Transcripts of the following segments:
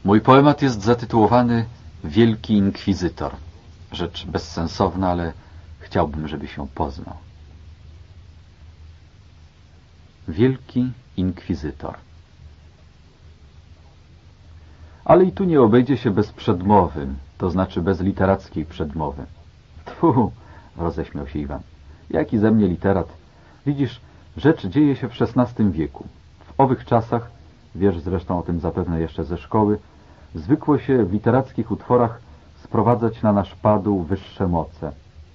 Mój poemat jest zatytułowany Wielki Inkwizytor. Rzecz bezsensowna, ale chciałbym, żebyś ją poznał. Wielki Inkwizytor. Ale i tu nie obejdzie się bez przedmowy, to znaczy bez literackiej przedmowy. Tfu, roześmiał się Iwan. Jaki ze mnie literat? Widzisz, rzecz dzieje się w XVI wieku. W owych czasach, wiesz zresztą o tym zapewne jeszcze ze szkoły, zwykło się w literackich utworach sprowadzać na nasz padł wyższe moce.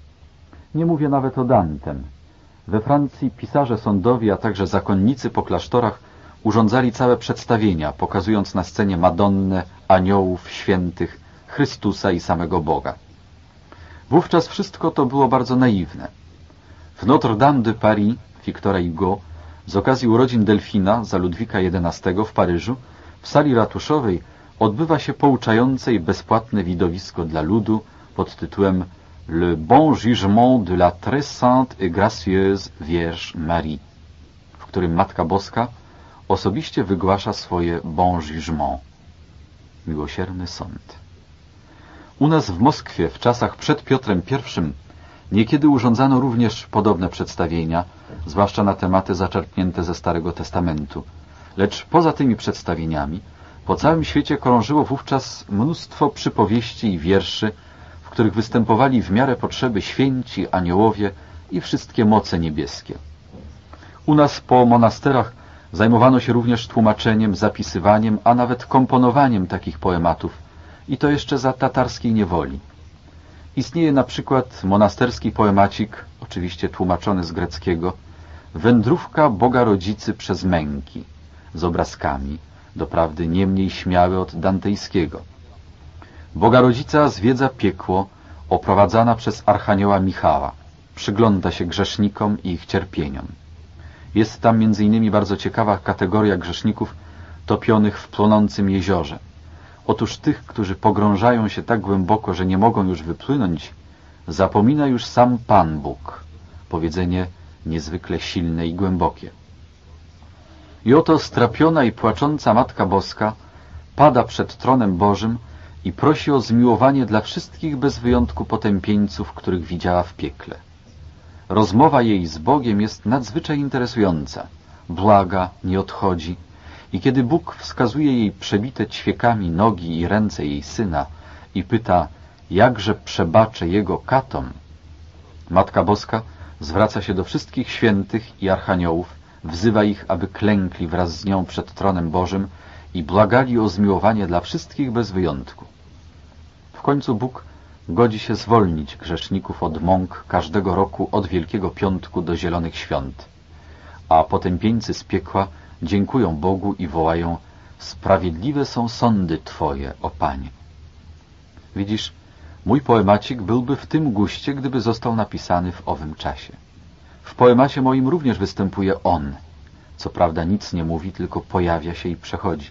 Nie mówię nawet o Dantem. We Francji pisarze sądowi, a także zakonnicy po klasztorach urządzali całe przedstawienia, pokazując na scenie Madonnę, aniołów, świętych, Chrystusa i samego Boga. Wówczas wszystko to było bardzo naiwne. W Notre-Dame de Paris Victora Hugo z okazji urodzin Delfina za Ludwika XI w Paryżu w sali ratuszowej odbywa się pouczające i bezpłatne widowisko dla ludu pod tytułem Le bon jugement de la très sainte et gracieuse Vierge Marie, w którym Matka Boska osobiście wygłasza swoje bon jugement, miłosierny sąd. U nas w Moskwie w czasach przed Piotrem I niekiedy urządzano również podobne przedstawienia, zwłaszcza na tematy zaczerpnięte ze Starego Testamentu. Lecz poza tymi przedstawieniami po całym świecie krążyło wówczas mnóstwo przypowieści i wierszy, w których występowali w miarę potrzeby święci, aniołowie i wszystkie moce niebieskie. U nas po monasterach zajmowano się również tłumaczeniem, zapisywaniem, a nawet komponowaniem takich poematów, i to jeszcze za tatarskiej niewoli. Istnieje na przykład monasterski poemacik, oczywiście tłumaczony z greckiego, Wędrówka Boga Rodzicy przez męki, z obrazkami, doprawdy nie mniej śmiały od dantejskiego. Boga Rodzica zwiedza piekło, oprowadzana przez Archanioła Michała. Przygląda się grzesznikom i ich cierpieniom. Jest tam między innymi bardzo ciekawa kategoria grzeszników topionych w płonącym jeziorze. Otóż tych, którzy pogrążają się tak głęboko, że nie mogą już wypłynąć, zapomina już sam Pan Bóg. Powiedzenie niezwykle silne i głębokie. I oto strapiona i płacząca Matka Boska pada przed tronem Bożym i prosi o zmiłowanie dla wszystkich bez wyjątku potępieńców, których widziała w piekle. Rozmowa jej z Bogiem jest nadzwyczaj interesująca. Błaga, nie odchodzi. I kiedy Bóg wskazuje jej przebite ćwiekami nogi i ręce jej syna i pyta, jakże przebaczę jego katom, Matka Boska zwraca się do wszystkich świętych i archaniołów, wzywa ich, aby klękli wraz z nią przed tronem Bożym i błagali o zmiłowanie dla wszystkich bez wyjątku. W końcu Bóg godzi się zwolnić grzeszników od mąk każdego roku od Wielkiego Piątku do Zielonych Świąt, a potępieńcy z piekła dziękują Bogu i wołają: sprawiedliwe są sądy Twoje, o Panie. Widzisz, mój poemacik byłby w tym guście, gdyby został napisany w owym czasie. W poemacie moim również występuje on. Co prawda nic nie mówi, tylko pojawia się i przechodzi.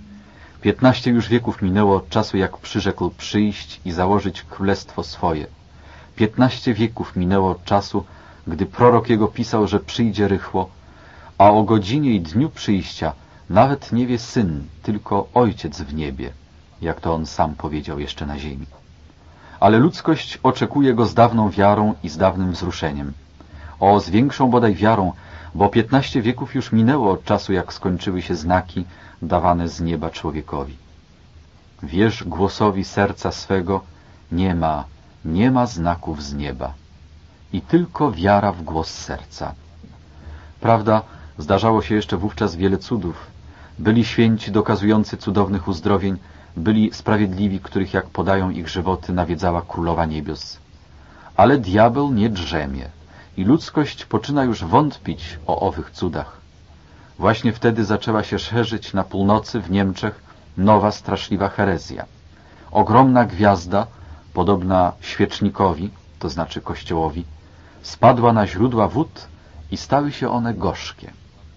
15 już wieków minęło od czasu, jak przyrzekł przyjść i założyć królestwo swoje. 15 wieków minęło od czasu, gdy prorok jego pisał, że przyjdzie rychło, a o godzinie i dniu przyjścia nawet nie wie Syn, tylko Ojciec w niebie, jak to on sam powiedział jeszcze na ziemi. Ale ludzkość oczekuje go z dawną wiarą i z dawnym wzruszeniem. O, z większą bodaj wiarą, bo 15 wieków już minęło od czasu, jak skończyły się znaki dawane z nieba człowiekowi. Wierz głosowi serca swego, nie ma znaków z nieba. I tylko wiara w głos serca. Prawda, zdarzało się jeszcze wówczas wiele cudów. Byli święci dokazujący cudownych uzdrowień, byli sprawiedliwi, których, jak podają ich żywoty, nawiedzała Królowa Niebios. Ale diabeł nie drzemie i ludzkość poczyna już wątpić o owych cudach. Właśnie wtedy zaczęła się szerzyć na północy w Niemczech nowa straszliwa herezja. Ogromna gwiazda, podobna świecznikowi, to znaczy Kościołowi, spadła na źródła wód i stały się one gorzkie.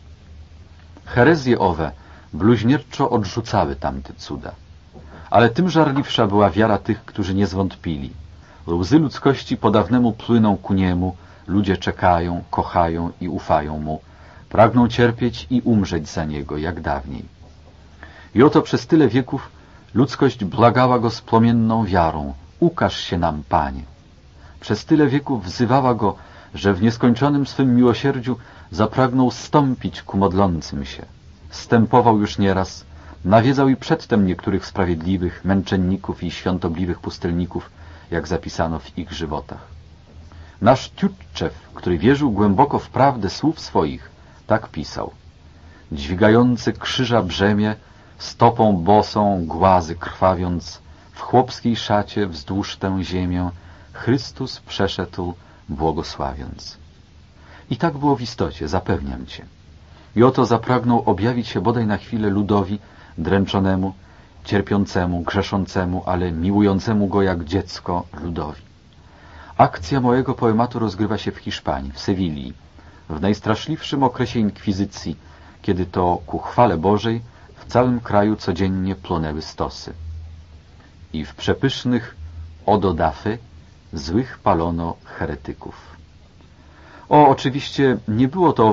Herezje owe bluźnierczo odrzucały tamte cuda. Ale tym żarliwsza była wiara tych, którzy nie zwątpili. Łzy ludzkości po dawnemu płyną ku niemu, ludzie czekają, kochają i ufają mu, pragną cierpieć i umrzeć za niego, jak dawniej. I oto przez tyle wieków Ludzkość błagała go z płomienną wiarą: ukaż się nam, Panie. Przez tyle wieków wzywała go, że w nieskończonym swym miłosierdziu zapragnął stąpić ku modlącym się. Stępował już nieraz, nawiedzał i przedtem niektórych sprawiedliwych, męczenników i świątobliwych pustelników, jak zapisano w ich żywotach. Nasz Tjutczew, który wierzył głęboko w prawdę słów swoich, tak pisał: dźwigający krzyża brzemię, stopą bosą głazy krwawiąc, w chłopskiej szacie wzdłuż tę ziemię Chrystus przeszedł, błogosławiąc. I tak było w istocie, zapewniam cię. I oto zapragnął objawić się bodaj na chwilę ludowi dręczonemu, cierpiącemu, grzeszącemu, ale miłującemu go jak dziecko ludowi. Akcja mojego poematu rozgrywa się w Hiszpanii, w Sewilli, w najstraszliwszym okresie inkwizycji, kiedy to ku chwale Bożej w całym kraju codziennie płonęły stosy. I w przepysznych ododafy złych palono heretyków. Oczywiście nie było to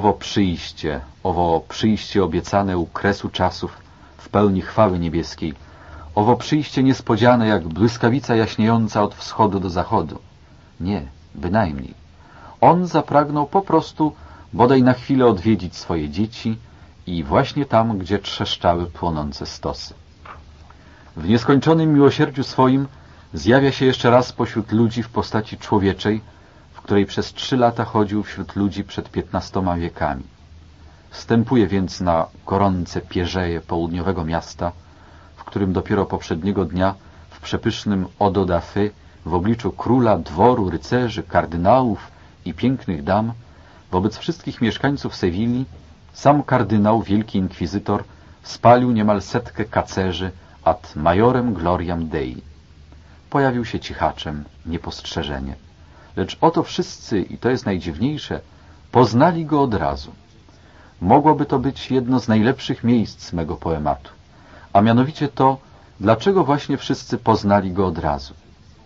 owo przyjście obiecane u kresu czasów w pełni chwały niebieskiej, owo przyjście niespodziane jak błyskawica jaśniejąca od wschodu do zachodu. Nie, bynajmniej. On zapragnął po prostu bodaj na chwilę odwiedzić swoje dzieci i właśnie tam, gdzie trzeszczały płonące stosy. W nieskończonym miłosierdziu swoim zjawia się jeszcze raz pośród ludzi w postaci człowieczej, w której przez 3 lata chodził wśród ludzi przed 15 wiekami. Wstępuje więc na gorące pierzeje południowego miasta, w którym dopiero poprzedniego dnia w przepysznym Ododafy w obliczu króla, dworu, rycerzy, kardynałów i pięknych dam, wobec wszystkich mieszkańców Sewilli, sam kardynał, wielki inkwizytor, spalił niemal 100 kacerzy ad majorem gloriam Dei. Pojawił się cichaczem, niepostrzeżenie. Lecz oto wszyscy, i to jest najdziwniejsze, poznali go od razu. Mogłoby to być jedno z najlepszych miejsc mego poematu, a mianowicie to, dlaczego właśnie wszyscy poznali go od razu.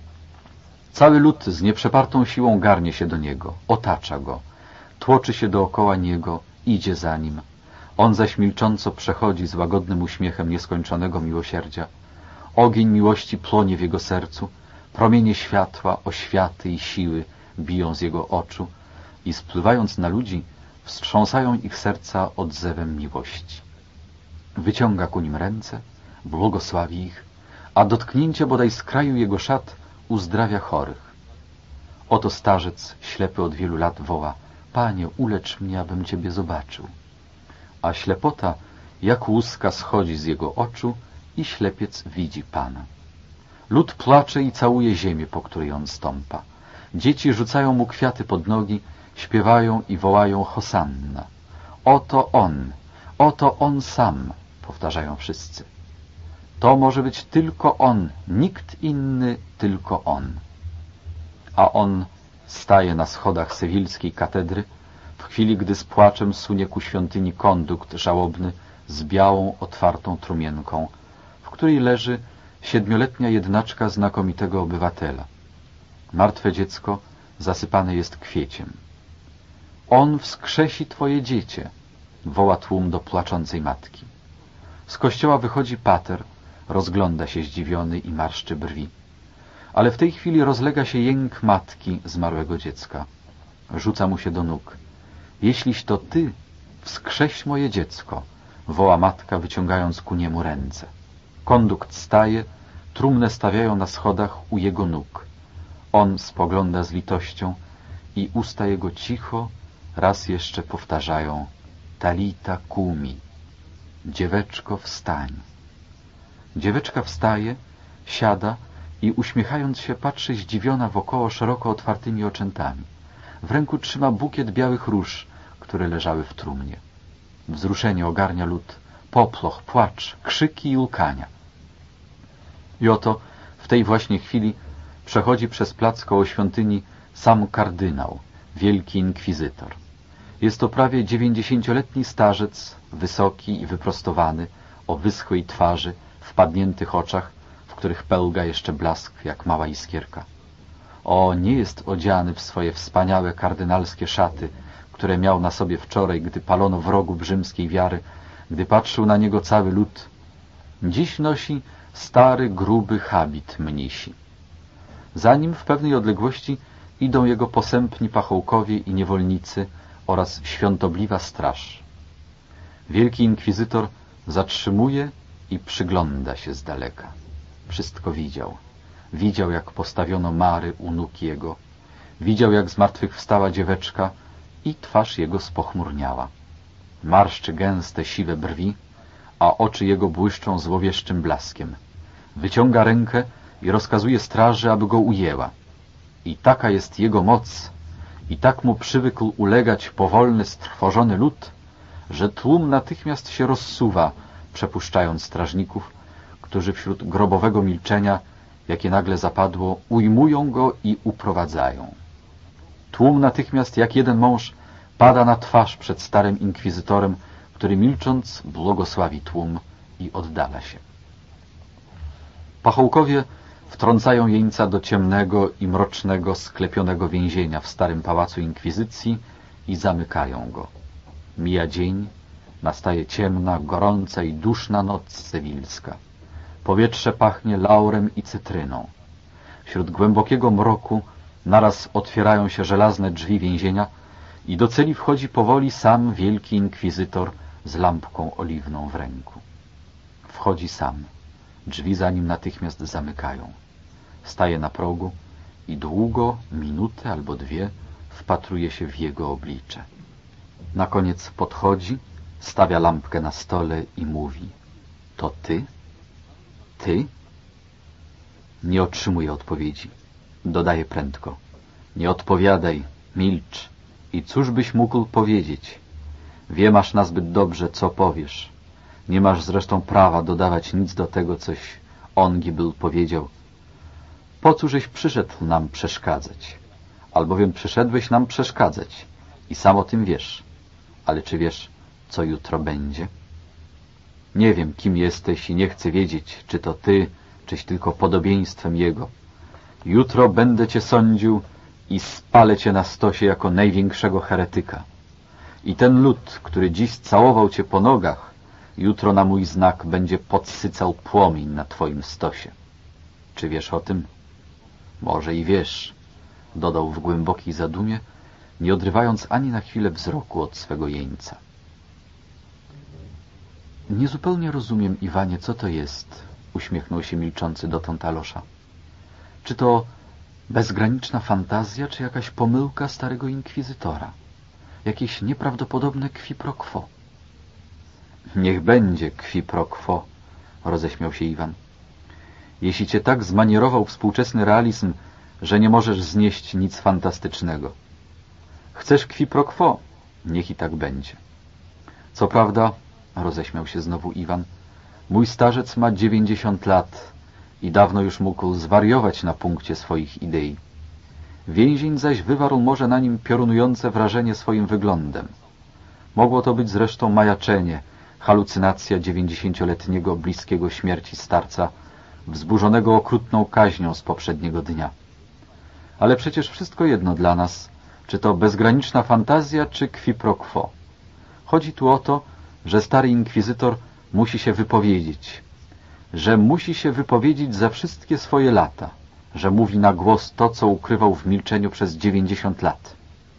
Cały lud z nieprzepartą siłą garnie się do niego, otacza go, tłoczy się dookoła niego, idzie za nim. On zaś milcząco przechodzi z łagodnym uśmiechem nieskończonego miłosierdzia. Ogień miłości płonie w jego sercu, promienie światła, oświaty i siły biją z jego oczu i spływając na ludzi, wstrząsają ich serca odzewem miłości. Wyciąga ku nim ręce, błogosławi ich, a dotknięcie bodaj z kraju jego szat uzdrawia chorych. Oto starzec, ślepy od wielu lat, woła: Panie, ulecz mnie, abym Ciebie zobaczył. A ślepota jak łuska schodzi z jego oczu i ślepiec widzi Pana. Lud płacze i całuje ziemię, po której on stąpa. Dzieci rzucają mu kwiaty pod nogi, śpiewają i wołają Hosanna. Oto on sam, powtarzają wszyscy. To może być tylko on, nikt inny, tylko on. A on staje na schodach sewilskiej katedry, w chwili gdy z płaczem sunie ku świątyni kondukt żałobny z białą, otwartą trumienką, w której leży 7-letnia jednaczka znakomitego obywatela. Martwe dziecko zasypane jest kwieciem. On wskrzesi twoje dziecię, woła tłum do płaczącej matki. Z kościoła wychodzi pater, rozgląda się zdziwiony i marszczy brwi. Ale w tej chwili rozlega się jęk matki zmarłego dziecka. Rzuca mu się do nóg. Jeśliś to ty, wskrześ moje dziecko, woła matka, wyciągając ku niemu ręce. Kondukt staje, trumnę stawiają na schodach u jego nóg. On spogląda z litością i usta jego cicho raz jeszcze powtarzają: Talita kumi. Dzieweczko, wstań. Dzieweczka wstaje, siada i uśmiechając się patrzy zdziwiona wokoło szeroko otwartymi oczętami. W ręku trzyma bukiet białych róż, które leżały w trumnie. Wzruszenie ogarnia lud, poploch, płacz, krzyki i łkania. I oto w tej właśnie chwili przechodzi przez plac koło świątyni sam kardynał, wielki inkwizytor. Jest to prawie 90-letni starzec, wysoki i wyprostowany, o wyschłej twarzy, wpadniętych oczach, w których pełga jeszcze blask jak mała iskierka. Nie jest odziany w swoje wspaniałe kardynalskie szaty, które miał na sobie wczoraj, gdy palono wrogów rzymskiej wiary, gdy patrzył na niego cały lud. Dziś nosi stary, gruby habit mnisi. Za nim w pewnej odległości idą jego posępni pachołkowie i niewolnicy oraz świątobliwa straż. Wielki inkwizytor zatrzymuje i przygląda się z daleka. Wszystko widział. Widział, jak postawiono Mary u nóg jego. Widział, jak zmartwychwstała dzieweczka i twarz jego spochmurniała. Marszczy gęste, siwe brwi, a oczy jego błyszczą złowieszczym blaskiem. Wyciąga rękę i rozkazuje straży, aby go ujęła. I taka jest jego moc, i tak mu przywykł ulegać powolny, strwożony lud, że tłum natychmiast się rozsuwa, przepuszczając strażników, którzy wśród grobowego milczenia, jakie nagle zapadło, ujmują go i uprowadzają. Tłum natychmiast, jak jeden mąż, pada na twarz przed starym inkwizytorem, który milcząc błogosławi tłum i oddala się. Pachołkowie wtrącają jeńca do ciemnego i mrocznego, sklepionego więzienia w starym pałacu inkwizycji i zamykają go. Mija dzień, nastaje ciemna, gorąca i duszna noc sewilska. Powietrze pachnie laurem i cytryną. Wśród głębokiego mroku naraz otwierają się żelazne drzwi więzienia i do celi wchodzi powoli sam wielki inkwizytor z lampką oliwną w ręku. Wchodzi sam. Drzwi za nim natychmiast zamykają. Staje na progu i długo, minutę albo dwie, wpatruje się w jego oblicze. Na koniec podchodzi, stawia lampkę na stole i mówi: to ty? Ty? Nie otrzymuje odpowiedzi. Dodaje prędko: nie odpowiadaj, milcz. I cóż byś mógł powiedzieć? Wiem aż nazbyt dobrze, co powiesz. Nie masz zresztą prawa dodawać nic do tego, coś ongi był powiedział. Po cóżeś przyszedł nam przeszkadzać? Albowiem przyszedłeś nam przeszkadzać i sam o tym wiesz. Ale czy wiesz, co jutro będzie? Nie wiem, kim jesteś i nie chcę wiedzieć, czy to ty, czyś tylko podobieństwem jego. Jutro będę cię sądził i spalę cię na stosie jako największego heretyka. I ten lud, który dziś całował cię po nogach, jutro na mój znak będzie podsycał płomień na twoim stosie. Czy wiesz o tym? Może i wiesz, dodał w głębokiej zadumie, nie odrywając ani na chwilę wzroku od swego jeńca. Niezupełnie rozumiem, Iwanie, co to jest, uśmiechnął się milczący dotąd Alosza. Czy to bezgraniczna fantazja, czy jakaś pomyłka starego inkwizytora? Jakieś nieprawdopodobne qui pro quo? Niech będzie qui pro quo, roześmiał się Iwan. Jeśli cię tak zmanierował współczesny realizm, że nie możesz znieść nic fantastycznego. Chcesz qui pro quo? Niech i tak będzie. Co prawda, roześmiał się znowu Iwan, mój starzec ma 90 lat i dawno już mógł zwariować na punkcie swoich idei. Więzień zaś wywarł może na nim piorunujące wrażenie swoim wyglądem. Mogło to być zresztą majaczenie, halucynacja 90-letniego bliskiego śmierci starca, wzburzonego okrutną kaźnią z poprzedniego dnia. Ale przecież wszystko jedno dla nas, czy to bezgraniczna fantazja, czy qui pro quo. Chodzi tu o to, że stary inkwizytor musi się wypowiedzieć, że musi się wypowiedzieć za wszystkie swoje lata, że mówi na głos to, co ukrywał w milczeniu przez 90 lat.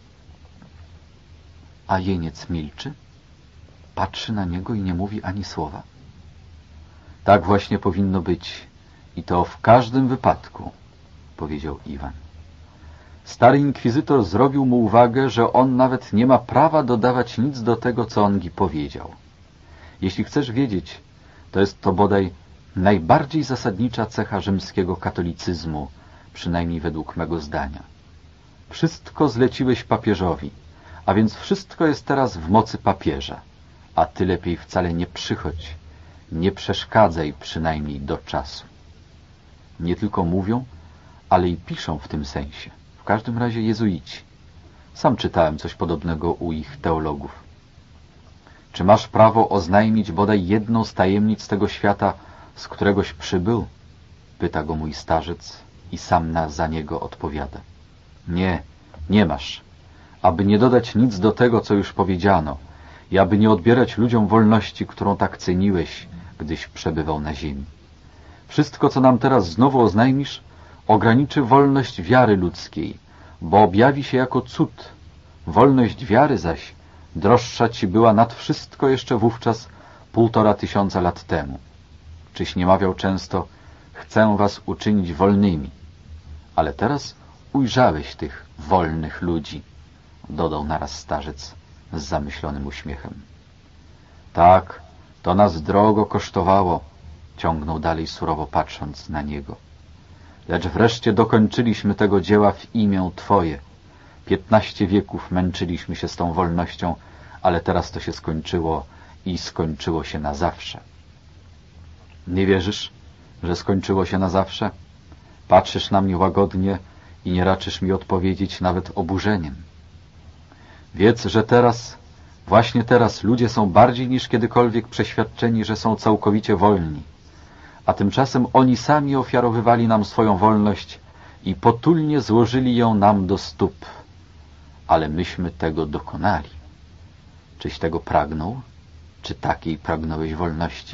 A jeniec milczy, patrzy na niego i nie mówi ani słowa. Tak właśnie powinno być i to w każdym wypadku, powiedział Iwan. Stary inkwizytor zrobił mu uwagę, że on nawet nie ma prawa dodawać nic do tego, co ongi powiedział. Jeśli chcesz wiedzieć, to jest to bodaj najbardziej zasadnicza cecha rzymskiego katolicyzmu, przynajmniej według mego zdania. Wszystko zleciłeś papieżowi, a więc wszystko jest teraz w mocy papieża, a ty lepiej wcale nie przychodź, nie przeszkadzaj przynajmniej do czasu. Nie tylko mówią, ale i piszą w tym sensie. W każdym razie jezuici. Sam czytałem coś podobnego u ich teologów. Czy masz prawo oznajmić bodaj jedną z tajemnic tego świata, z któregoś przybył? Pyta go mój starzec i sam za niego odpowiada. Nie, nie masz. Aby nie dodać nic do tego, co już powiedziano, i aby nie odbierać ludziom wolności, którą tak ceniłeś, gdyś przebywał na ziemi. Wszystko, co nam teraz znowu oznajmisz, ograniczy wolność wiary ludzkiej, bo objawi się jako cud. Wolność wiary zaś droższa ci była nad wszystko jeszcze wówczas 1500 lat temu. Czyś nie mawiał często: chcę was uczynić wolnymi. Ale teraz ujrzałeś tych wolnych ludzi, dodał naraz starzec z zamyślonym uśmiechem. Tak, to nas drogo kosztowało, ciągnął dalej surowo patrząc na niego. Lecz wreszcie dokończyliśmy tego dzieła w imię Twoje. 15 wieków męczyliśmy się z tą wolnością, ale teraz to się skończyło i skończyło się na zawsze. Nie wierzysz, że skończyło się na zawsze? Patrzysz na mnie łagodnie i nie raczysz mi odpowiedzieć nawet oburzeniem. Wiedz, że teraz, właśnie teraz, ludzie są bardziej niż kiedykolwiek przeświadczeni, że są całkowicie wolni, a tymczasem oni sami ofiarowywali nam swoją wolność i potulnie złożyli ją nam do stóp. Ale myśmy tego dokonali. Czyś tego pragnął? Czy takiej pragnąłeś wolności?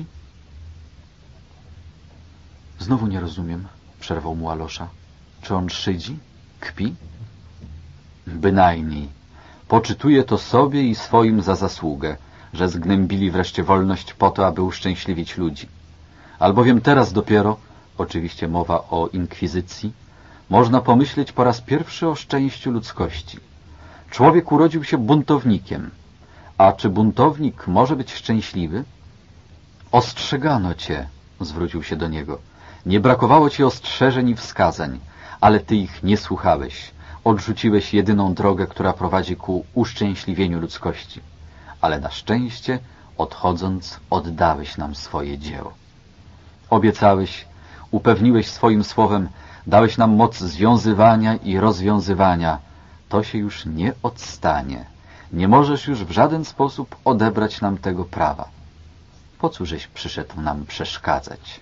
Znowu nie rozumiem, przerwał mu Alosza. Czy on szydzi? Kpi? Bynajmniej. Poczytuje to sobie i swoim za zasługę, że zgnębili wreszcie wolność po to, aby uszczęśliwić ludzi. Albowiem teraz dopiero, oczywiście mowa o inkwizycji, można pomyśleć po raz pierwszy o szczęściu ludzkości. Człowiek urodził się buntownikiem. A czy buntownik może być szczęśliwy? Ostrzegano cię, zwrócił się do niego. Nie brakowało ci ostrzeżeń i wskazań, ale ty ich nie słuchałeś. Odrzuciłeś jedyną drogę, która prowadzi ku uszczęśliwieniu ludzkości. Ale na szczęście, odchodząc, oddałeś nam swoje dzieło. Obiecałeś, upewniłeś swoim słowem, dałeś nam moc związywania i rozwiązywania. To się już nie odstanie. Nie możesz już w żaden sposób odebrać nam tego prawa. Po cóżeś przyszedł nam przeszkadzać?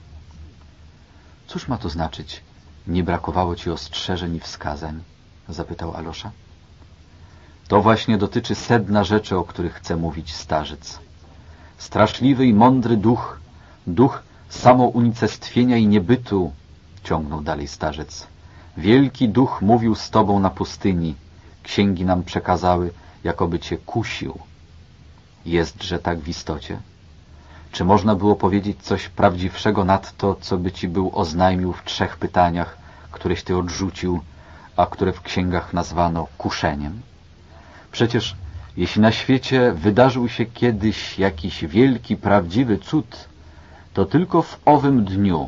Cóż ma to znaczyć? Nie brakowało ci ostrzeżeń i wskazań? Zapytał Alosza. To właśnie dotyczy sedna rzeczy, o których chce mówić starzec. Straszliwy i mądry duch, duch samounicestwienia i niebytu, ciągnął dalej starzec. Wielki duch mówił z tobą na pustyni. Księgi nam przekazały, jakoby cię kusił. Jestże tak w istocie? Czy można było powiedzieć coś prawdziwszego nad to, co by ci był oznajmił w 3 pytaniach, któreś ty odrzucił, a które w księgach nazwano kuszeniem? Przecież jeśli na świecie wydarzył się kiedyś jakiś wielki, prawdziwy cud, to tylko w owym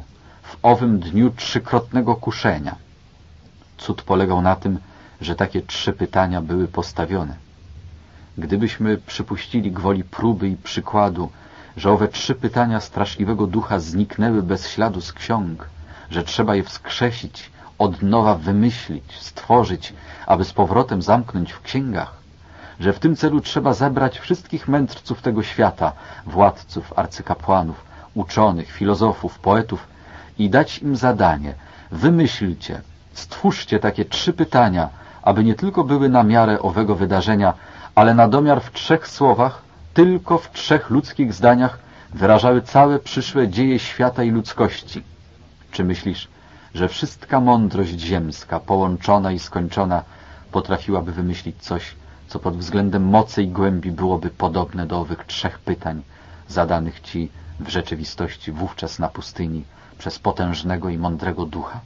dniu 3-krotnego kuszenia. Cud polegał na tym, że takie 3 pytania były postawione. Gdybyśmy przypuścili gwoli próby i przykładu, że owe 3 pytania straszliwego ducha zniknęły bez śladu z ksiąg, że trzeba je wskrzesić, od nowa wymyślić, stworzyć, aby z powrotem zamknąć w księgach, że w tym celu trzeba zebrać wszystkich mędrców tego świata, władców, arcykapłanów, uczonych, filozofów, poetów i dać im zadanie: wymyślcie, stwórzcie takie 3 pytania, aby nie tylko były na miarę owego wydarzenia, ale na domiar w 3 słowach, tylko w 3 ludzkich zdaniach wyrażały całe przyszłe dzieje świata i ludzkości. Czy myślisz, że wszystka mądrość ziemska, połączona i skończona, potrafiłaby wymyślić coś, co pod względem mocy i głębi byłoby podobne do owych 3 pytań, zadanych ci w rzeczywistości wówczas na pustyni przez potężnego i mądrego ducha?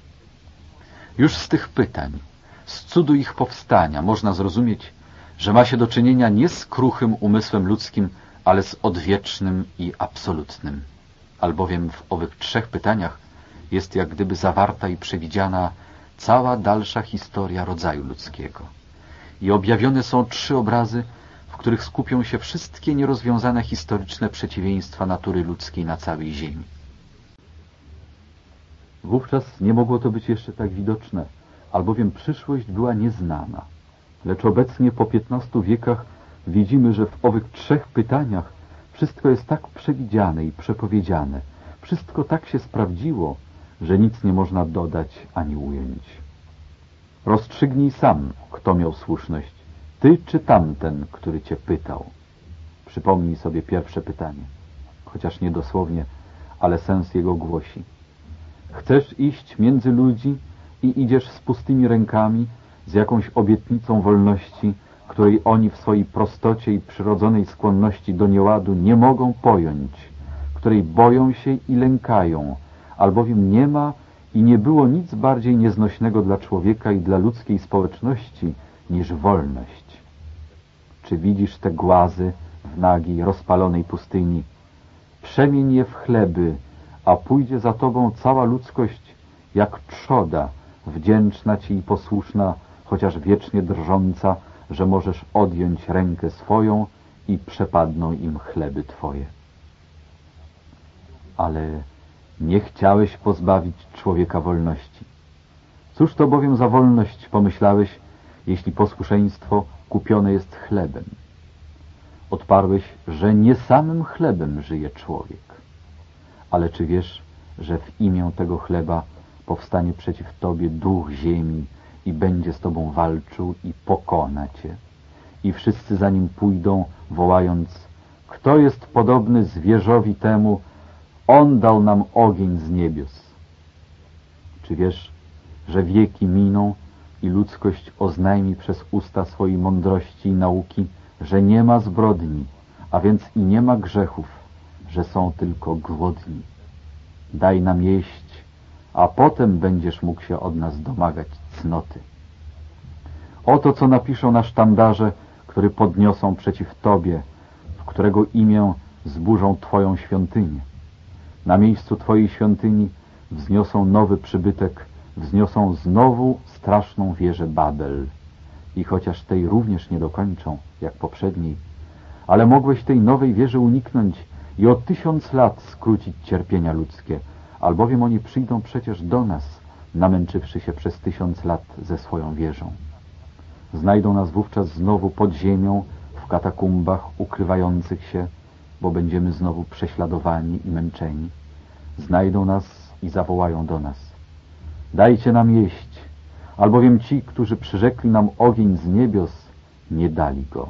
Już z tych pytań, z cudu ich powstania można zrozumieć, że ma się do czynienia nie z kruchym umysłem ludzkim, ale z odwiecznym i absolutnym. Albowiem w owych 3 pytaniach jest jak gdyby zawarta i przewidziana cała dalsza historia rodzaju ludzkiego. I objawione są 3 obrazy, w których skupią się wszystkie nierozwiązane historyczne przeciwieństwa natury ludzkiej na całej ziemi. Wówczas nie mogło to być jeszcze tak widoczne, albowiem przyszłość była nieznana. Lecz obecnie po 15 wiekach widzimy, że w owych 3 pytaniach wszystko jest tak przewidziane i przepowiedziane, wszystko tak się sprawdziło, że nic nie można dodać ani ująć. Rozstrzygnij sam, kto miał słuszność, ty czy tamten, który cię pytał. Przypomnij sobie pierwsze pytanie. chociaż niedosłownie, ale sens jego głosi. Chcesz iść między ludzi i idziesz z pustymi rękami, z jakąś obietnicą wolności, której oni w swojej prostocie i przyrodzonej skłonności do nieładu nie mogą pojąć, której boją się i lękają, albowiem nie ma i nie było nic bardziej nieznośnego dla człowieka i dla ludzkiej społeczności niż wolność. Czy widzisz te głazy w nagiej, rozpalonej pustyni? Przemień je w chleby, a pójdzie za tobą cała ludzkość jak trzoda, wdzięczna ci i posłuszna, chociaż wiecznie drżąca, że możesz odjąć rękę swoją i przepadną im chleby twoje. Ale nie chciałeś pozbawić człowieka wolności. Cóż to bowiem za wolność, pomyślałeś, jeśli posłuszeństwo kupione jest chlebem? Odparłeś, że nie samym chlebem żyje człowiek. Ale czy wiesz, że w imię tego chleba powstanie przeciw tobie duch ziemi i będzie z tobą walczył i pokona cię? I wszyscy za nim pójdą, wołając: kto jest podobny zwierzowi temu? On dał nam ogień z niebios. Czy wiesz, że wieki miną i ludzkość oznajmi przez usta swojej mądrości i nauki, że nie ma zbrodni, a więc i nie ma grzechów, że są tylko głodni. Daj nam jeść, a potem będziesz mógł się od nas domagać cnoty. Oto co napiszą na sztandarze, który podniosą przeciw Tobie, w którego imię zburzą Twoją świątynię. Na miejscu Twojej świątyni wzniosą nowy przybytek, wzniosą znowu straszną wieżę Babel. I chociaż tej również nie dokończą, jak poprzedniej, ale mogłeś tej nowej wieży uniknąć i o 1000 lat skrócić cierpienia ludzkie, albowiem oni przyjdą przecież do nas, namęczywszy się przez 1000 lat ze swoją wieżą. Znajdą nas wówczas znowu pod ziemią, w katakumbach ukrywających się, bo będziemy znowu prześladowani i męczeni. Znajdą nas i zawołają do nas: dajcie nam jeść, albowiem ci, którzy przyrzekli nam ogień z niebios, nie dali go.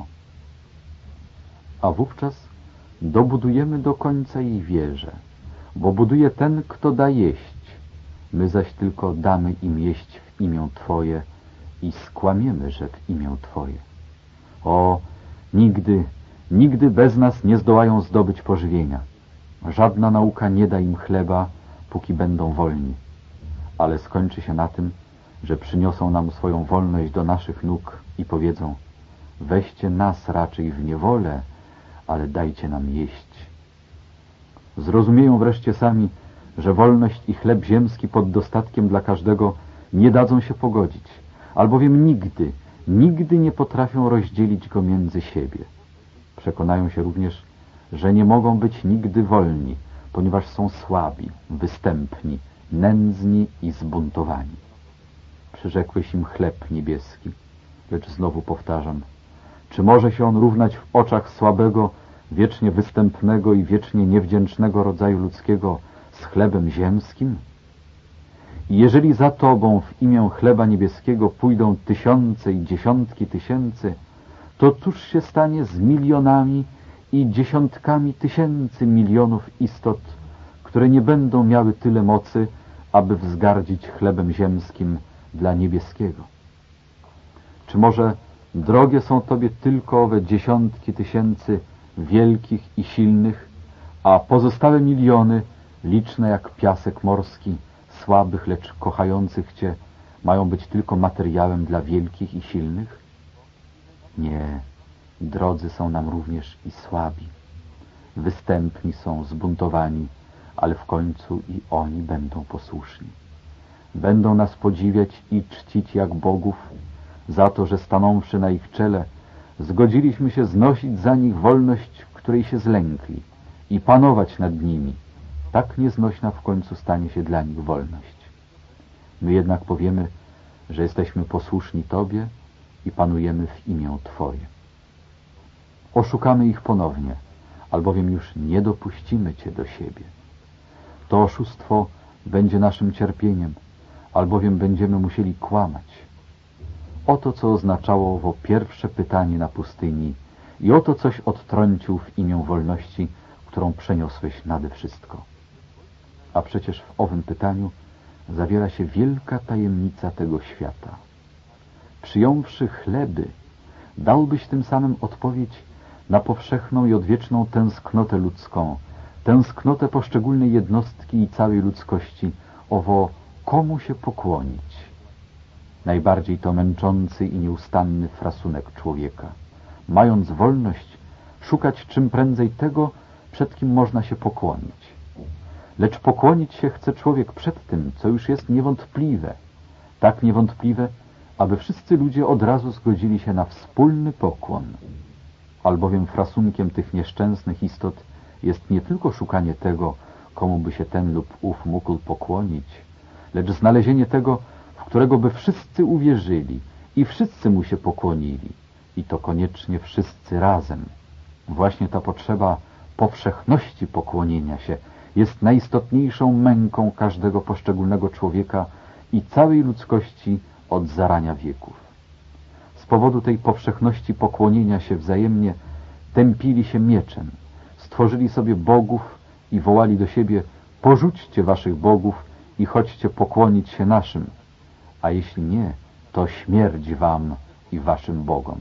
A wówczas dobudujemy do końca jej wieżę, bo buduje ten, kto da jeść. My zaś tylko damy im jeść w imię Twoje i skłamiemy, że w imię Twoje. O, nigdy, nigdy bez nas nie zdołają zdobyć pożywienia. Żadna nauka nie da im chleba, póki będą wolni. Ale skończy się na tym, że przyniosą nam swoją wolność do naszych nóg i powiedzą: weźcie nas raczej w niewolę, ale dajcie nam jeść. Zrozumieją wreszcie sami, że wolność i chleb ziemski pod dostatkiem dla każdego nie dadzą się pogodzić, albowiem nigdy, nigdy nie potrafią rozdzielić go między siebie. Przekonają się również, że nie mogą być nigdy wolni, ponieważ są słabi, występni, nędzni i zbuntowani. Przyrzekłeś im chleb niebieski, lecz znowu powtarzam, czy może się on równać w oczach słabego, wiecznie występnego i wiecznie niewdzięcznego rodzaju ludzkiego z chlebem ziemskim? I jeżeli za Tobą w imię chleba niebieskiego pójdą tysiące i dziesiątki tysięcy, to cóż się stanie z milionami i dziesiątkami tysięcy milionów istot, które nie będą miały tyle mocy, aby wzgardzić chlebem ziemskim dla niebieskiego? Czy może drogie są Tobie tylko owe dziesiątki tysięcy wielkich i silnych, a pozostałe miliony, liczne jak piasek morski, słabych, lecz kochających Cię, mają być tylko materiałem dla wielkich i silnych? Nie, drodzy są nam również i słabi. Występni są, zbuntowani, ale w końcu i oni będą posłuszni. Będą nas podziwiać i czcić jak bogów za to, że stanąwszy na ich czele, zgodziliśmy się znosić za nich wolność, której się zlękli, i panować nad nimi. Tak nieznośna w końcu stanie się dla nich wolność. My jednak powiemy, że jesteśmy posłuszni Tobie i panujemy w imię Twoje. Oszukamy ich ponownie, albowiem już nie dopuścimy Cię do siebie. To oszustwo będzie naszym cierpieniem, albowiem będziemy musieli kłamać. Oto co oznaczało owo pierwsze pytanie na pustyni i oto coś odtrącił w imię wolności, którą przeniosłeś nade wszystko. A przecież w owym pytaniu zawiera się wielka tajemnica tego świata. Przyjąwszy chleby, dałbyś tym samym odpowiedź na powszechną i odwieczną tęsknotę ludzką, tęsknotę poszczególnej jednostki i całej ludzkości, owo komu się pokłonić. Najbardziej to męczący i nieustanny frasunek człowieka. Mając wolność, szukać czym prędzej tego, przed kim można się pokłonić. Lecz pokłonić się chce człowiek przed tym, co już jest niewątpliwe. Tak niewątpliwe, aby wszyscy ludzie od razu zgodzili się na wspólny pokłon. Albowiem frasunkiem tych nieszczęsnych istot jest nie tylko szukanie tego, komu by się ten lub ów mógł pokłonić, lecz znalezienie tego, w którego by wszyscy uwierzyli i wszyscy mu się pokłonili, i to koniecznie wszyscy razem. Właśnie ta potrzeba powszechności pokłonienia się jest najistotniejszą męką każdego poszczególnego człowieka i całej ludzkości od zarania wieków. Z powodu tej powszechności pokłonienia się wzajemnie tępili się mieczem, stworzyli sobie bogów i wołali do siebie: porzućcie waszych bogów i chodźcie pokłonić się naszym, a jeśli nie, to śmierć wam i waszym bogom.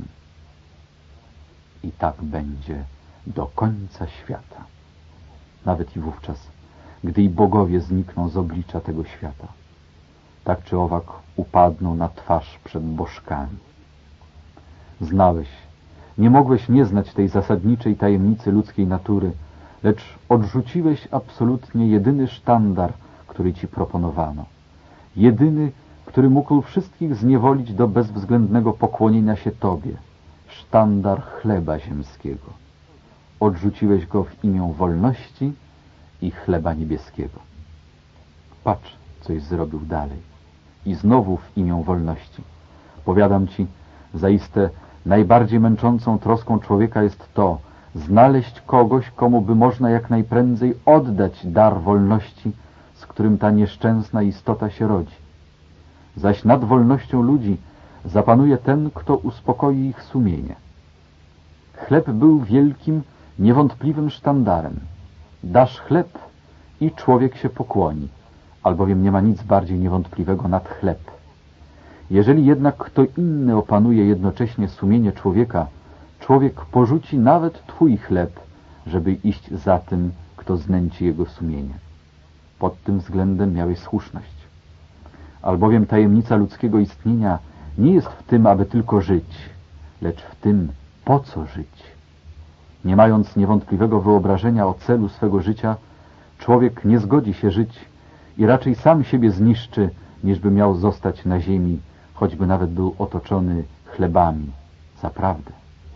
I tak będzie do końca świata. Nawet i wówczas, gdy i bogowie znikną z oblicza tego świata. Tak czy owak upadną na twarz przed bożkami. Znałeś, nie mogłeś nie znać tej zasadniczej tajemnicy ludzkiej natury, lecz odrzuciłeś absolutnie jedyny sztandar, który ci proponowano. Jedyny, który mógł wszystkich zniewolić do bezwzględnego pokłonienia się Tobie. Sztandar chleba ziemskiego. Odrzuciłeś go w imię wolności i chleba niebieskiego. Patrz, coś zrobił dalej. I znowu w imię wolności. Powiadam ci, zaiste najbardziej męczącą troską człowieka jest to, znaleźć kogoś, komu by można jak najprędzej oddać dar wolności, z którym ta nieszczęsna istota się rodzi. Zaś nad wolnością ludzi zapanuje ten, kto uspokoi ich sumienie. Chleb był wielkim, niewątpliwym sztandarem. Dasz chleb i człowiek się pokłoni, albowiem nie ma nic bardziej niewątpliwego nad chleb. Jeżeli jednak kto inny opanuje jednocześnie sumienie człowieka, człowiek porzuci nawet twój chleb, żeby iść za tym, kto znęci jego sumienie. Pod tym względem miałeś słuszność. Albowiem tajemnica ludzkiego istnienia nie jest w tym, aby tylko żyć, lecz w tym, po co żyć. Nie mając niewątpliwego wyobrażenia o celu swego życia, człowiek nie zgodzi się żyć i raczej sam siebie zniszczy, niżby miał zostać na ziemi, choćby nawet był otoczony chlebami. Zaprawdę.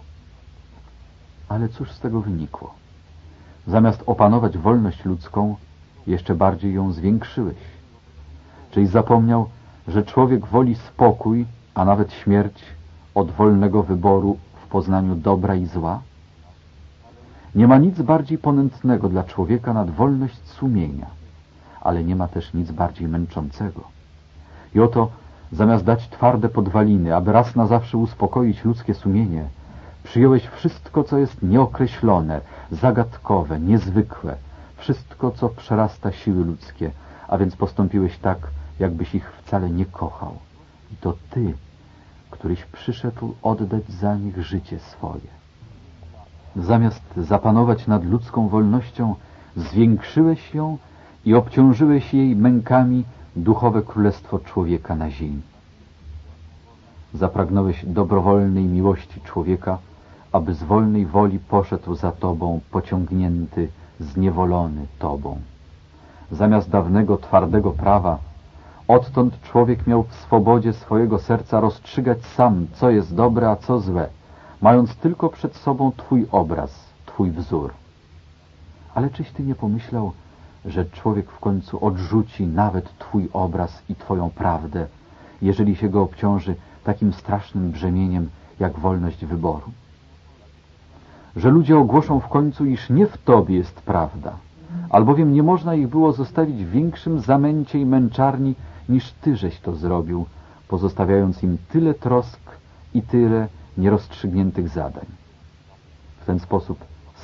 Ale cóż z tego wynikło? Zamiast opanować wolność ludzką, jeszcze bardziej ją zwiększyłeś. Czyś zapomniał, że człowiek woli spokój, a nawet śmierć od wolnego wyboru w poznaniu dobra i zła? Nie ma nic bardziej ponętnego dla człowieka nad wolność sumienia, ale nie ma też nic bardziej męczącego. I oto, zamiast dać twarde podwaliny, aby raz na zawsze uspokoić ludzkie sumienie, przyjąłeś wszystko, co jest nieokreślone, zagadkowe, niezwykłe, wszystko, co przerasta siły ludzkie, a więc postąpiłeś tak, jakbyś ich wcale nie kochał. I to Ty, któryś przyszedł oddać za nich życie swoje. Zamiast zapanować nad ludzką wolnością, zwiększyłeś ją i obciążyłeś jej mękami duchowe królestwo człowieka na ziemi. Zapragnąłeś dobrowolnej miłości człowieka, aby z wolnej woli poszedł za Tobą, pociągnięty, zniewolony Tobą. Zamiast dawnego, twardego prawa, odtąd człowiek miał w swobodzie swojego serca rozstrzygać sam, co jest dobre, a co złe, mając tylko przed sobą Twój obraz, Twój wzór. Ale czyś Ty nie pomyślał, że człowiek w końcu odrzuci nawet Twój obraz i Twoją prawdę, jeżeli się go obciąży takim strasznym brzemieniem, jak wolność wyboru? Że ludzie ogłoszą w końcu, iż nie w Tobie jest prawda, albowiem nie można ich było zostawić w większym zamęcie i męczarni, niż Ty żeś to zrobił, pozostawiając im tyle trosk i tyle nierozstrzygniętych zadań. W ten sposób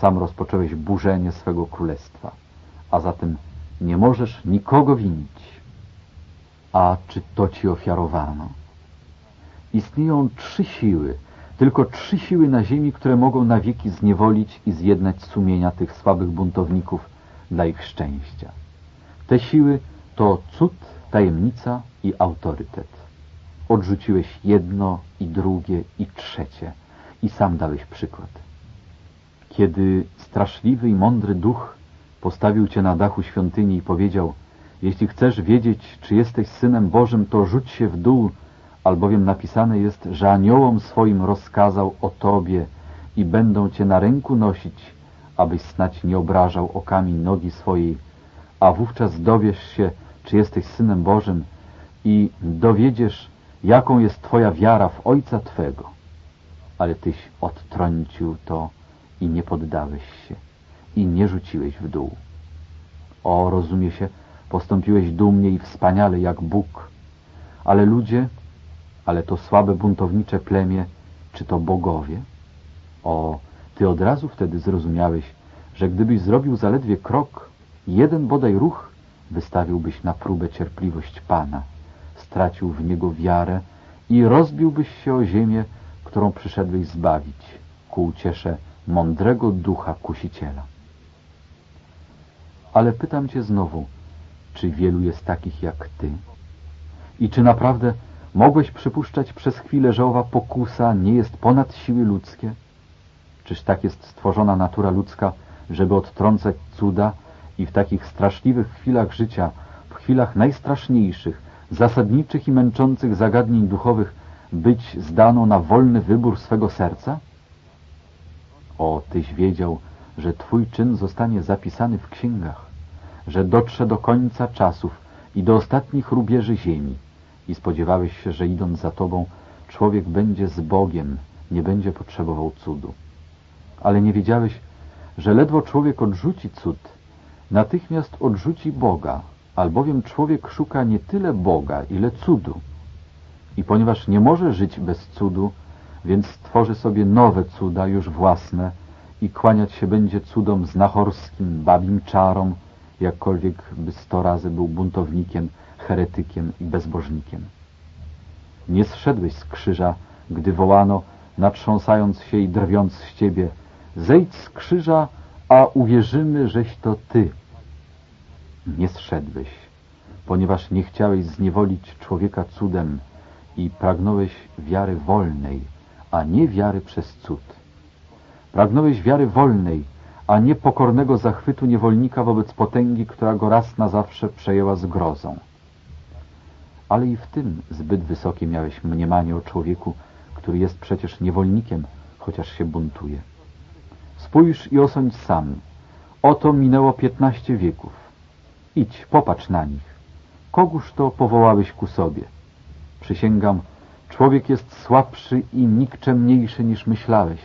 sam rozpocząłeś burzenie swego królestwa, a zatem nie możesz nikogo winić. A czy to ci ofiarowano? Istnieją 3 siły, tylko 3 siły na ziemi, które mogą na wieki zniewolić i zjednać sumienia tych słabych buntowników dla ich szczęścia. Te siły to cud, tajemnica i autorytet. Odrzuciłeś jedno i drugie i trzecie i sam dałeś przykład. Kiedy straszliwy i mądry duch postawił cię na dachu świątyni i powiedział: jeśli chcesz wiedzieć, czy jesteś Synem Bożym, to rzuć się w dół, albowiem napisane jest, że aniołom swoim rozkazał o tobie i będą cię na ręku nosić, abyś snać nie obrażał o kamień nogi swojej, a wówczas dowiesz się, czy jesteś Synem Bożym i dowiedziesz, jaką jest twoja wiara w Ojca Twego. Ale tyś odtrącił to i nie poddałeś się i nie rzuciłeś w dół. O, rozumie się, postąpiłeś dumnie i wspaniale jak Bóg. Ale ludzie, ale to słabe buntownicze plemię, czy to bogowie? O, ty od razu wtedy zrozumiałeś, że gdybyś zrobił zaledwie krok, jeden bodaj ruch, wystawiłbyś na próbę cierpliwość Pana, stracił w Niego wiarę i rozbiłbyś się o ziemię, którą przyszedłeś zbawić, ku uciesze mądrego ducha kusiciela. Ale pytam cię znowu, czy wielu jest takich jak ty? I czy naprawdę mogłeś przypuszczać przez chwilę, że owa pokusa nie jest ponad siły ludzkie? Czyż tak jest stworzona natura ludzka, żeby odtrącać cuda i w takich straszliwych chwilach życia, w chwilach najstraszniejszych, zasadniczych i męczących zagadnień duchowych, być zdaną na wolny wybór swego serca? O, tyś wiedział, że twój czyn zostanie zapisany w księgach, że dotrze do końca czasów i do ostatnich rubieży ziemi i spodziewałeś się, że idąc za tobą, człowiek będzie z Bogiem, nie będzie potrzebował cudu. Ale nie wiedziałeś, że ledwo człowiek odrzuci cud, natychmiast odrzuci Boga, albowiem człowiek szuka nie tyle Boga, ile cudu. I ponieważ nie może żyć bez cudu, więc stworzy sobie nowe cuda, już własne, i kłaniać się będzie cudom znachorskim, babim czarom, jakkolwiek by 100 razy był buntownikiem, heretykiem i bezbożnikiem. Nie zszedłeś z krzyża, gdy wołano, natrząsając się i drwiąc z ciebie: zejdź z krzyża, a uwierzymy, żeś to ty. Nie zszedłeś, ponieważ nie chciałeś zniewolić człowieka cudem i pragnąłeś wiary wolnej, a nie wiary przez cud. Pragnąłeś wiary wolnej, a nie pokornego zachwytu niewolnika wobec potęgi, która go raz na zawsze przejęła zgrozą. Ale i w tym zbyt wysokie miałeś mniemanie o człowieku, który jest przecież niewolnikiem, chociaż się buntuje. Spójrz i osądź sam. Oto minęło 15 wieków. Idź, popatrz na nich. Kogóż to powołałeś ku sobie? Przysięgam, człowiek jest słabszy i nikczemniejszy niż myślałeś.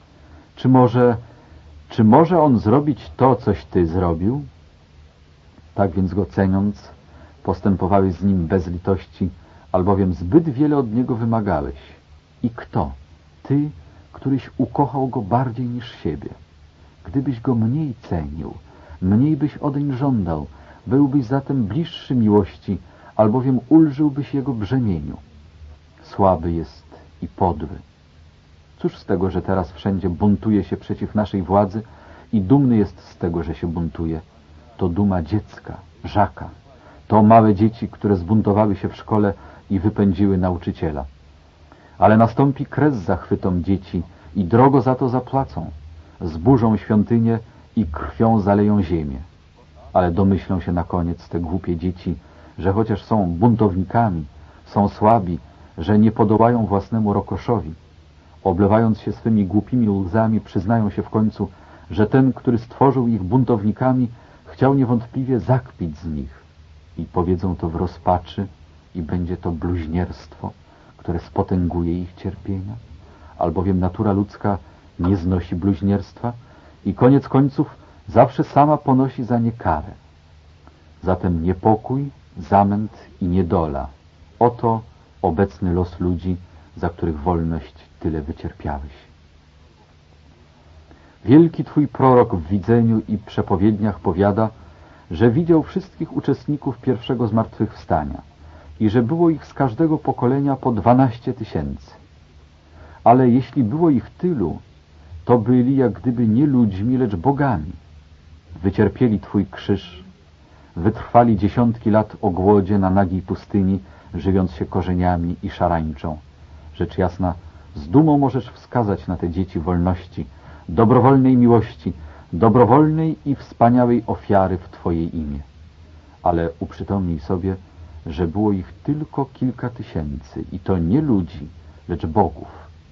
Czy może on zrobić to, coś ty zrobił? Tak więc go ceniąc, postępowałeś z nim bez litości, albowiem zbyt wiele od niego wymagałeś. I kto? Ty, któryś ukochał go bardziej niż siebie. Gdybyś go mniej cenił, mniej byś odeń żądał, byłbyś zatem bliższy miłości, albowiem ulżyłbyś jego brzemieniu. Słaby jest i podły. Cóż z tego, że teraz wszędzie buntuje się przeciw naszej władzy i dumny jest z tego, że się buntuje? To duma dziecka, Żaka. To małe dzieci, które zbuntowały się w szkole i wypędziły nauczyciela. Ale nastąpi kres zachwytom dzieci i drogo za to zapłacą. Zburzą świątynię i krwią zaleją ziemię. Ale domyślą się na koniec te głupie dzieci, że chociaż są buntownikami, są słabi, że nie podołają własnemu rokoszowi. Oblewając się swymi głupimi łzami, przyznają się w końcu, że ten, który stworzył ich buntownikami, chciał niewątpliwie zakpić z nich. I powiedzą to w rozpaczy i będzie to bluźnierstwo, które spotęguje ich cierpienia, albowiem natura ludzka nie znosi bluźnierstwa i koniec końców zawsze sama ponosi za nie karę. Zatem niepokój, zamęt i niedola — oto obecny los ludzi, za których wolność tyle wycierpiałeś. Wielki Twój prorok w widzeniu i przepowiedniach powiada, że widział wszystkich uczestników pierwszego zmartwychwstania i że było ich z każdego pokolenia po 12 000. Ale jeśli było ich tylu, to byli jak gdyby nie ludźmi, lecz bogami. Wycierpieli Twój krzyż, wytrwali dziesiątki lat o głodzie na nagiej pustyni, żywiąc się korzeniami i szarańczą. Rzecz jasna, z dumą możesz wskazać na te dzieci wolności, dobrowolnej miłości, dobrowolnej i wspaniałej ofiary w Twoje imię. Ale uprzytomnij sobie, że było ich tylko kilka tysięcy i to nie ludzi, lecz bogów.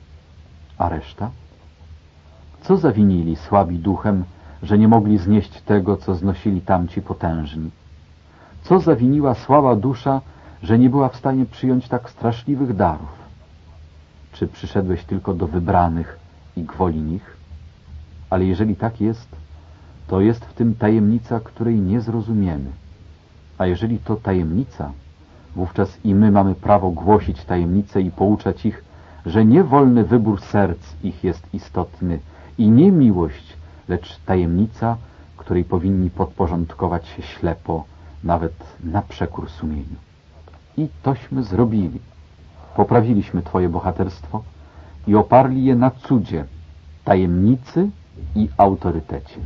A reszta? Co zawinili słabi duchem, że nie mogli znieść tego, co znosili tamci potężni? Co zawiniła słaba dusza, że nie była w stanie przyjąć tak straszliwych darów? Czy przyszedłeś tylko do wybranych i gwoli nich? Ale jeżeli tak jest, to jest w tym tajemnica, której nie zrozumiemy. A jeżeli to tajemnica, wówczas i my mamy prawo głosić tajemnicę i pouczać ich, że nie wolny wybór serc ich jest istotny i nie miłość, lecz tajemnica, której powinni podporządkować się ślepo, nawet na przekór sumieniu. I tośmy zrobili. Poprawiliśmy Twoje bohaterstwo i oparli je na cudzie, tajemnicy i autorytecie.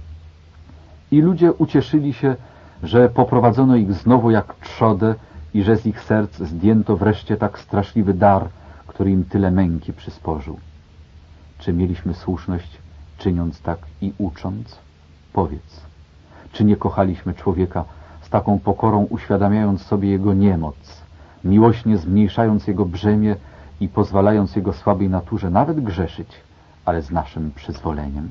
I ludzie ucieszyli się, że poprowadzono ich znowu jak trzodę i że z ich serc zdjęto wreszcie tak straszliwy dar, który im tyle męki przysporzył. Czy mieliśmy słuszność, czyniąc tak i ucząc? Powiedz, czy nie kochaliśmy człowieka z taką pokorą, uświadamiając sobie jego niemoc, miłośnie zmniejszając jego brzemię i pozwalając jego słabej naturze nawet grzeszyć, ale z naszym przyzwoleniem?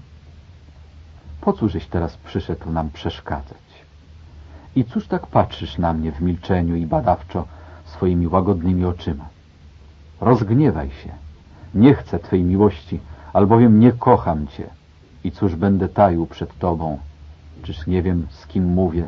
Po cóżeś teraz przyszedł nam przeszkadzać? I cóż tak patrzysz na mnie w milczeniu i badawczo swoimi łagodnymi oczyma? Rozgniewaj się. Nie chcę Twej miłości, albowiem nie kocham Cię. I cóż będę taił przed Tobą? Czyż nie wiem, z kim mówię?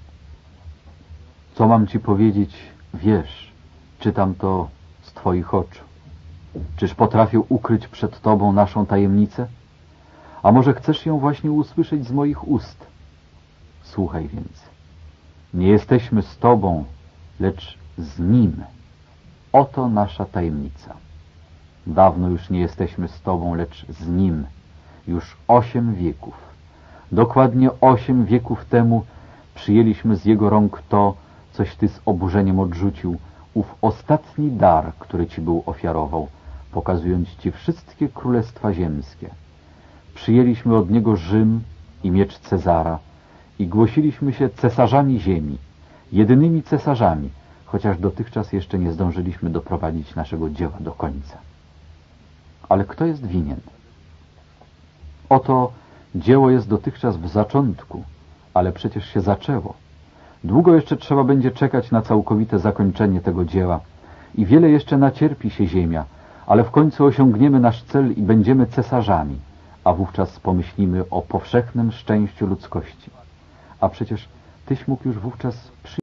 Co mam Ci powiedzieć, wiesz, czytam to z Twoich oczu. Czyż potrafię ukryć przed Tobą naszą tajemnicę? A może chcesz ją właśnie usłyszeć z moich ust? Słuchaj więc. Nie jesteśmy z Tobą, lecz z Nim. Oto nasza tajemnica. Dawno już nie jesteśmy z Tobą, lecz z Nim. Już 8 wieków. Dokładnie 8 wieków temu przyjęliśmy z Jego rąk to, coś Ty z oburzeniem odrzucił, ów ostatni dar, który Ci był ofiarował, pokazując Ci wszystkie królestwa ziemskie. Przyjęliśmy od Niego Rzym i miecz Cezara i głosiliśmy się cesarzami ziemi, jedynymi cesarzami, chociaż dotychczas jeszcze nie zdążyliśmy doprowadzić naszego dzieła do końca. Ale kto jest winien? Oto dzieło jest dotychczas w zaczątku, ale przecież się zaczęło. Długo jeszcze trzeba będzie czekać na całkowite zakończenie tego dzieła i wiele jeszcze nacierpi się ziemia, ale w końcu osiągniemy nasz cel i będziemy cesarzami, a wówczas pomyślimy o powszechnym szczęściu ludzkości. A przecież Tyś mógł już wówczas przyjść.